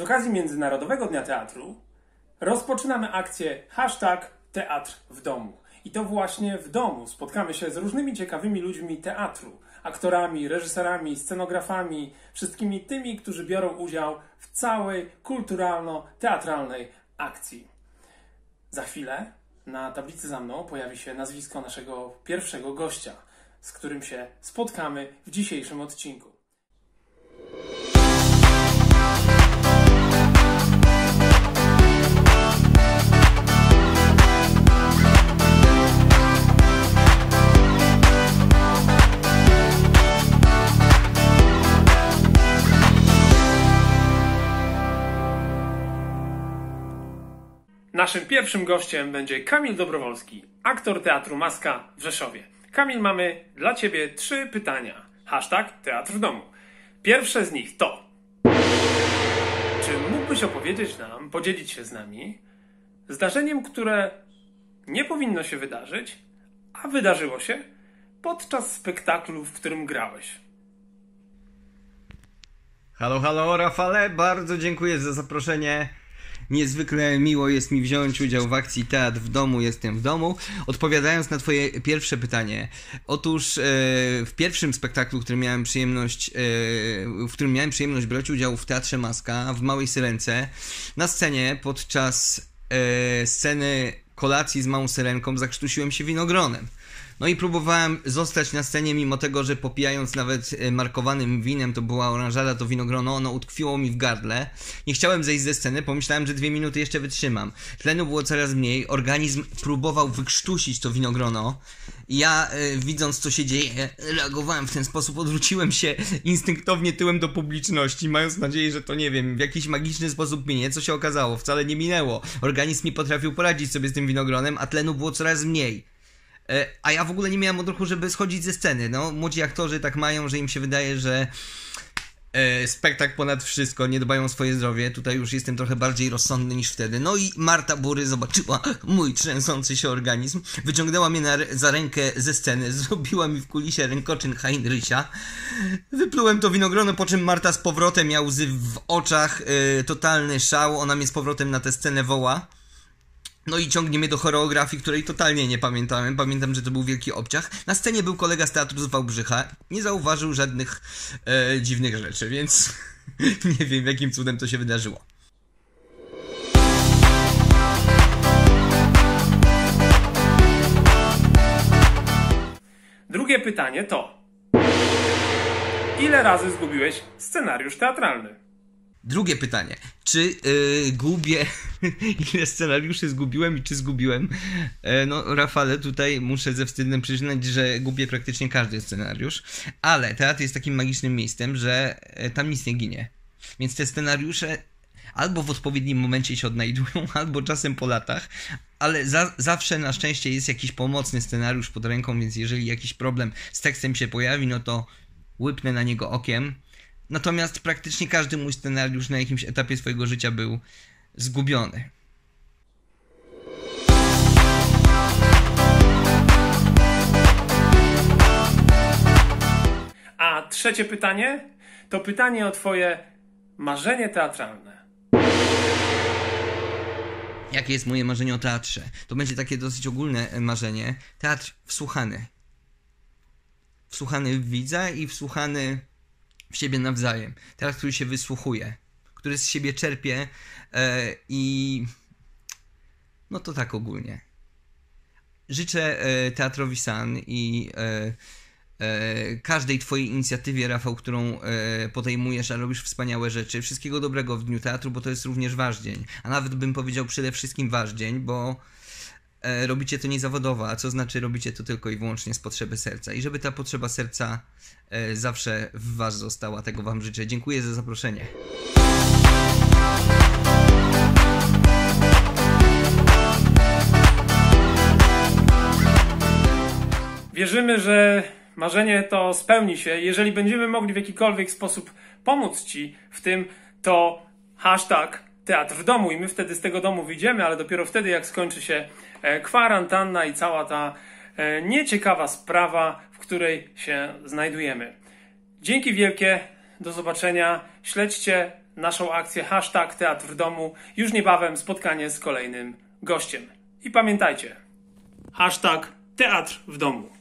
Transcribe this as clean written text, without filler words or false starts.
okazji Międzynarodowego Dnia Teatru rozpoczynamy akcję #Teatr w domu. I to właśnie w domu spotkamy się z różnymi ciekawymi ludźmi teatru. Aktorami, reżyserami, scenografami, wszystkimi tymi, którzy biorą udział w całej kulturalno-teatralnej akcji. Za chwilę na tablicy za mną pojawi się nazwisko naszego pierwszego gościa, z którym się spotkamy w dzisiejszym odcinku. Naszym pierwszym gościem będzie Kamil Dobrowolski, aktor Teatru Maska w Rzeszowie. Kamil, mamy dla Ciebie 3 pytania. #Teatr w domu. Pierwsze z nich to: czy mógłbyś opowiedzieć nam, podzielić się z nami zdarzeniem, które nie powinno się wydarzyć, a wydarzyło się podczas spektaklu, w którym grałeś? Halo, Rafale, bardzo dziękuję za zaproszenie. Niezwykle miło jest mi wziąć udział w akcji Teatr w domu, jestem w domu. Odpowiadając na Twoje pierwsze pytanie, otóż w pierwszym spektaklu, w którym miałem przyjemność brać udział w Teatrze Maska, w Małej Syrence, na scenie podczas sceny kolacji z Małą Syrenką zakrztusiłem się winogronem. No i próbowałem zostać na scenie, mimo tego, że popijając nawet markowanym winem, to była oranżada, to winogrono, ono utkwiło mi w gardle. Nie chciałem zejść ze sceny, pomyślałem, że 2 minuty jeszcze wytrzymam. Tlenu było coraz mniej, organizm próbował wykrztusić to winogrono. Ja, widząc co się dzieje, reagowałem w ten sposób, odwróciłem się instynktownie tyłem do publiczności, mając nadzieję, że to, nie wiem, w jakiś magiczny sposób minie. Co się okazało? Wcale nie minęło. Organizm nie potrafił poradzić sobie z tym winogronem, a tlenu było coraz mniej. A ja w ogóle nie miałem odruchu, żeby schodzić ze sceny. No, młodzi aktorzy tak mają, że im się wydaje, że spektakl ponad wszystko, nie dbają o swoje zdrowie. Tutaj już jestem trochę bardziej rozsądny niż wtedy. No i Marta Bury zobaczyła mój trzęsący się organizm, wyciągnęła mnie za rękę ze sceny, zrobiła mi w kulisie rękoczyn Heinricha. Wyplułem to winogrono, po czym Marta z powrotem miała łzy w oczach, totalny szał. Ona mnie z powrotem na tę scenę woła. No i ciągnie mnie do choreografii, której totalnie nie pamiętałem. Pamiętam, że to był wielki obciach. Na scenie był kolega z teatru z Wałbrzycha. Nie zauważył żadnych dziwnych rzeczy, więc nie wiem, jakim cudem to się wydarzyło. Drugie pytanie to: ile razy zgubiłeś scenariusz teatralny? Drugie pytanie. Czy gubię... Ile scenariuszy zgubiłem i czy zgubiłem? No, Rafale, tutaj muszę ze wstydem przyznać, że gubię praktycznie każdy scenariusz. Ale teatr jest takim magicznym miejscem, że tam nic nie ginie. Więc te scenariusze albo w odpowiednim momencie się odnajdują, albo czasem po latach. Ale zawsze na szczęście jest jakiś pomocny scenariusz pod ręką, więc jeżeli jakiś problem z tekstem się pojawi, no to łypnę na niego okiem. Natomiast praktycznie każdy mój scenariusz na jakimś etapie swojego życia był zgubiony. A trzecie pytanie to pytanie o Twoje marzenie teatralne. Jakie jest moje marzenie o teatrze? To będzie takie dosyć ogólne marzenie. Teatr wsłuchany. Wsłuchany w widza i wsłuchany w siebie nawzajem. Teatr, który się wysłuchuje, który z siebie czerpie i no to tak ogólnie. Życzę Teatrowi San i każdej Twojej inicjatywie, Rafał, którą podejmujesz, a robisz wspaniałe rzeczy. Wszystkiego dobrego w Dniu Teatru, bo to jest również wasz dzień. A nawet bym powiedział przede wszystkim wasz dzień, bo robicie to niezawodowo, a co znaczy robicie to tylko i wyłącznie z potrzeby serca. I żeby ta potrzeba serca zawsze w was została. Tego wam życzę. Dziękuję za zaproszenie. Wierzymy, że marzenie to spełni się. Jeżeli będziemy mogli w jakikolwiek sposób pomóc Ci w tym, to #Teatr w domu i my wtedy z tego domu wyjdziemy, ale dopiero wtedy, jak skończy się kwarantanna i cała ta nieciekawa sprawa, w której się znajdujemy. Dzięki wielkie, do zobaczenia. Śledźcie naszą akcję hashtag Teatr w Domu. Już niebawem spotkanie z kolejnym gościem. I pamiętajcie, hashtag Teatr w Domu.